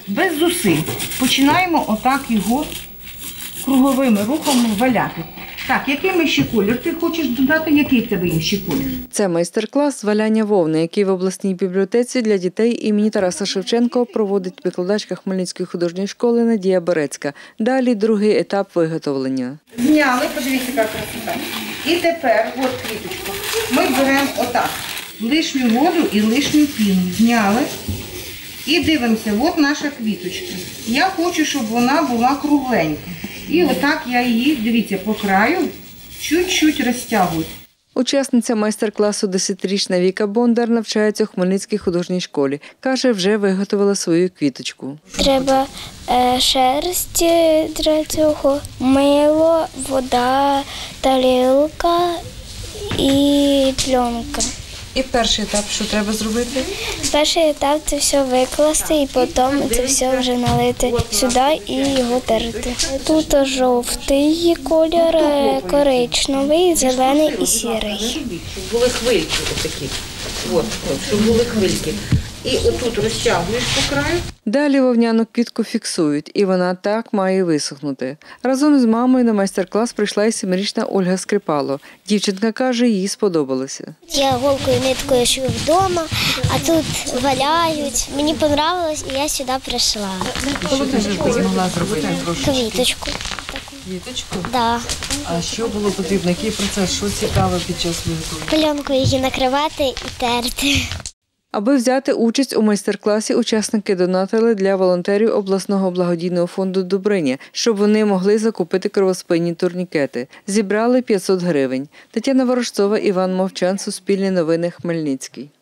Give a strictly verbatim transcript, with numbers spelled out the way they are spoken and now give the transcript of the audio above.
без зусиль починаємо отак його круговими рухами валяти. Так, який ми ще колір? Ти хочеш додати, який в тебе є ще колір? Це майстер-клас з валяння вовни, який в обласній бібліотеці для дітей імені Тараса Шевченка проводить викладачка Хмельницької художньої школи Надія Берецька. Далі другий етап виготовлення. Зняли, подивіться, яка красота. І тепер, от квіточку, ми беремо отак, лишню воду і лишню піну. Зняли і дивимося, от наша квіточка. Я хочу, щоб вона була кругленька. І отак я її, дивіться, по краю чуть-чуть розтягую. Учасниця майстер-класу десятирічна Віка Бондар навчається у Хмельницькій художній школі. Каже, вже виготовила свою квіточку. Треба е, шерсть для цього, мило, вода, тарілка і пленка. І перший етап, що треба зробити? Перший етап – це все викласти і потім це все вже налити сюди і його терти. Тут жовтий колір, коричневий, зелений і сірий. Щоб були хвильки отакі. От, щоб були хвильки. І отут розтягуєш по краю. Далі вовняну квітку фіксують, і вона так має висохнути. Разом з мамою на майстер-клас прийшла і семирічна Ольга Скрипало. Дівчинка каже, їй сподобалося. Я голкою ниткою шию вдома, а тут валяють. Мені подобалось, і я сюди прийшла. Що ти змогла зробити? Квіточку. Квіточку? Да. А що було потрібно? Який процес? Що цікаве під час виготовлення? Пленкою її накривати і терти. Аби взяти участь у майстер-класі, учасники донатили для волонтерів обласного благодійного фонду «Добриня», щоб вони могли закупити кровоспинні турнікети. Зібрали п'ятсот гривень. Тетяна Ворожцова, Іван Мовчан, Суспільне новини, Хмельницький.